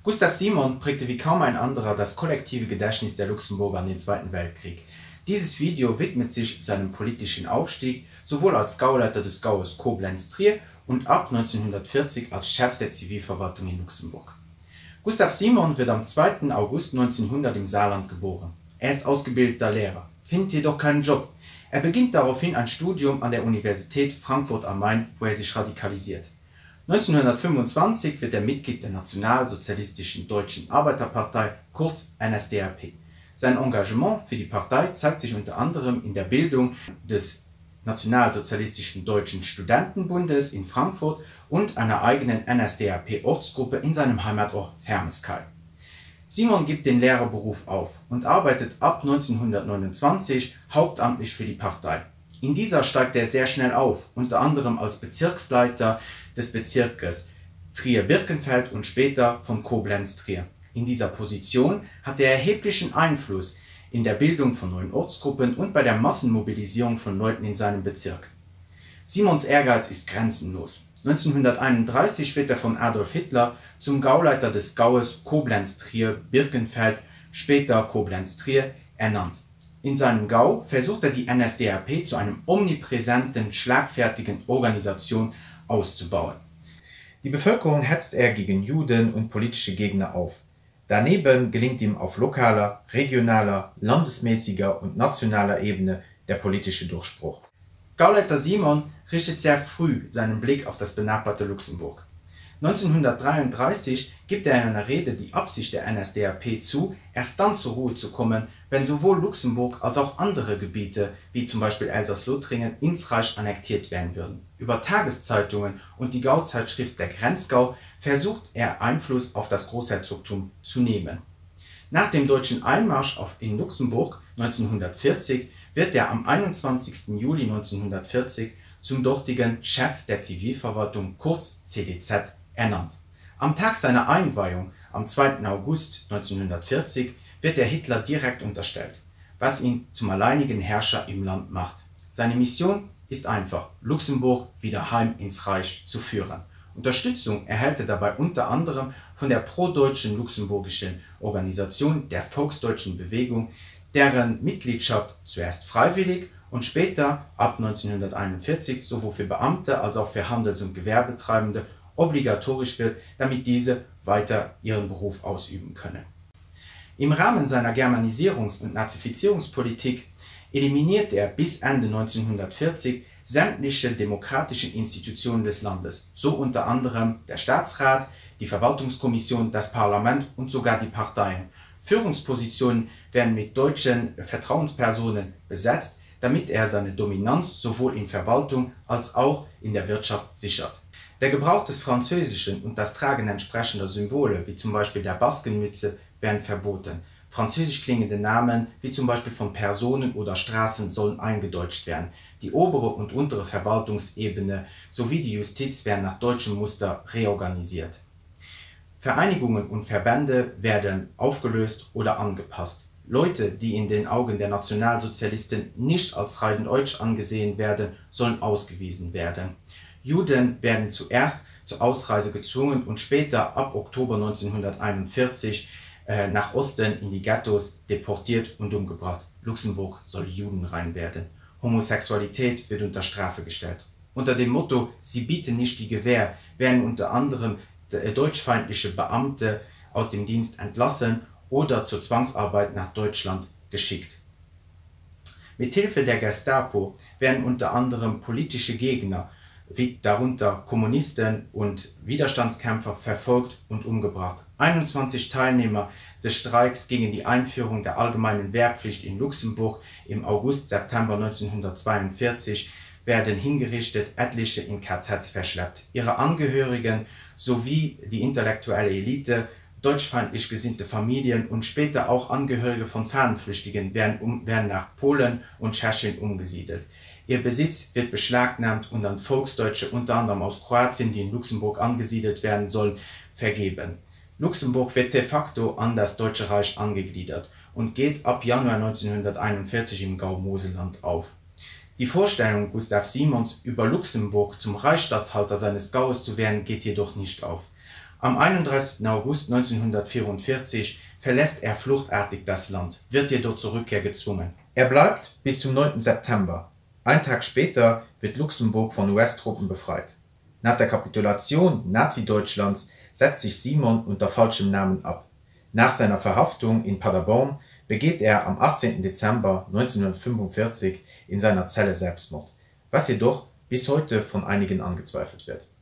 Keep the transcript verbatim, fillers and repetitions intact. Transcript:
Gustav Simon prägte wie kaum ein anderer das kollektive Gedächtnis der Luxemburger an den Zweiten Weltkrieg. Dieses Video widmet sich seinem politischen Aufstieg, sowohl als Gauleiter des Gaues Koblenz-Trier und ab neunzehnhundertvierzig als Chef der Zivilverwaltung in Luxemburg. Gustav Simon wird am zweiten August neunzehnhundert im Saarland geboren. Er ist ausgebildeter Lehrer, findet jedoch keinen Job. Er beginnt daraufhin ein Studium an der Universität Frankfurt am Main, wo er sich radikalisiert. neunzehnhundertfünfundzwanzig wird er Mitglied der Nationalsozialistischen Deutschen Arbeiterpartei, kurz N S D A P. Sein Engagement für die Partei zeigt sich unter anderem in der Bildung des Nationalsozialistischen Deutschen Studentenbundes in Frankfurt und einer eigenen N S D A P-Ortsgruppe in seinem Heimatort Hermeskeil. Simon gibt den Lehrerberuf auf und arbeitet ab neunzehnhundertneunundzwanzig hauptamtlich für die Partei. In dieser steigt er sehr schnell auf, unter anderem als Bezirksleiter des Bezirkes Trier-Birkenfeld und später von Koblenz-Trier. In dieser Position hat er erheblichen Einfluss in der Bildung von neuen Ortsgruppen und bei der Massenmobilisierung von Leuten in seinem Bezirk. Simons Ehrgeiz ist grenzenlos. neunzehnhunderteinunddreißig wird er von Adolf Hitler zum Gauleiter des Gaues Koblenz-Trier-Birkenfeld, später Koblenz-Trier, ernannt. In seinem Gau versucht er die N S D A P zu einer omnipräsenten, schlagfertigen Organisation auszubauen. Die Bevölkerung hetzt er gegen Juden und politische Gegner auf. Daneben gelingt ihm auf lokaler, regionaler, landesmäßiger und nationaler Ebene der politische Durchbruch. Gauleiter Simon richtet sehr früh seinen Blick auf das benachbarte Luxemburg. neunzehnhundertdreiunddreißig gibt er in einer Rede die Absicht der N S D A P zu, erst dann zur Ruhe zu kommen, wenn sowohl Luxemburg als auch andere Gebiete, wie zum Beispiel Elsass-Lothringen, ins Reich annektiert werden würden. Über Tageszeitungen und die Gauzeitschrift Der Grenzgau versucht er Einfluss auf das Großherzogtum zu nehmen. Nach dem deutschen Einmarsch auf in Luxemburg neunzehnhundertvierzig wird er am einundzwanzigsten Juli neunzehnhundertvierzig zum dortigen Chef der Zivilverwaltung, kurz C D Z, ernannt. Am Tag seiner Einweihung, am zweiten August neunzehnhundertvierzig, wird er Hitler direkt unterstellt, was ihn zum alleinigen Herrscher im Land macht. Seine Mission ist einfach, Luxemburg wieder heim ins Reich zu führen. Unterstützung erhält er dabei unter anderem von der pro-deutschen luxemburgischen Organisation der Volksdeutschen Bewegung, deren Mitgliedschaft zuerst freiwillig und später ab neunzehnhunderteinundvierzig sowohl für Beamte als auch für Handels- und Gewerbetreibende obligatorisch wird, damit diese weiter ihren Beruf ausüben können. Im Rahmen seiner Germanisierungs- und Nazifizierungspolitik eliminiert er bis Ende neunzehnhundertvierzig sämtliche demokratischen Institutionen des Landes, so unter anderem der Staatsrat, die Verwaltungskommission, das Parlament und sogar die Parteien. Führungspositionen werden mit deutschen Vertrauenspersonen besetzt, damit er seine Dominanz sowohl in Verwaltung als auch in der Wirtschaft sichert. Der Gebrauch des Französischen und das Tragen entsprechender Symbole, wie zum Beispiel der Baskenmütze, werden verboten. Französisch klingende Namen, wie zum Beispiel von Personen oder Straßen, sollen eingedeutscht werden. Die obere und untere Verwaltungsebene sowie die Justiz werden nach deutschem Muster reorganisiert. Vereinigungen und Verbände werden aufgelöst oder angepasst. Leute, die in den Augen der Nationalsozialisten nicht als rein deutsch angesehen werden, sollen ausgewiesen werden. Juden werden zuerst zur Ausreise gezwungen und später ab Oktober neunzehnhunderteinundvierzig äh, nach Osten in die Ghettos deportiert und umgebracht. Luxemburg soll judenrein werden. Homosexualität wird unter Strafe gestellt. Unter dem Motto „Sie bieten nicht die Gewähr“ werden unter anderem deutschfeindliche Beamte aus dem Dienst entlassen oder zur Zwangsarbeit nach Deutschland geschickt. Mithilfe der Gestapo werden unter anderem politische Gegner, wie darunter Kommunisten und Widerstandskämpfer, verfolgt und umgebracht. einundzwanzig Teilnehmer des Streiks gegen die Einführung der allgemeinen Wehrpflicht in Luxemburg im August-September neunzehnhundertzweiundvierzig werden hingerichtet, etliche in K Zs verschleppt. Ihre Angehörigen sowie die intellektuelle Elite, deutschfeindlich gesinnte Familien und später auch Angehörige von Fahnenflüchtigen werden, um, werden nach Polen und Tschechien umgesiedelt. Ihr Besitz wird beschlagnahmt und an Volksdeutsche, unter anderem aus Kroatien, die in Luxemburg angesiedelt werden sollen, vergeben. Luxemburg wird de facto an das Deutsche Reich angegliedert und geht ab Januar neunzehnhunderteinundvierzig im Gau Moselland auf. Die Vorstellung Gustav Simons, über Luxemburg zum Reichsstatthalter seines Gaues zu werden, geht jedoch nicht auf. Am einunddreißigsten August neunzehnhundertvierundvierzig verlässt er fluchtartig das Land, wird jedoch zur Rückkehr gezwungen. Er bleibt bis zum neunten September. Ein Tag später wird Luxemburg von U S-Truppen befreit. Nach der Kapitulation Nazi-Deutschlands setzt sich Simon unter falschem Namen ab. Nach seiner Verhaftung in Paderborn begeht er am achtzehnten Dezember neunzehnhundertfünfundvierzig in seiner Zelle Selbstmord, was jedoch bis heute von einigen angezweifelt wird.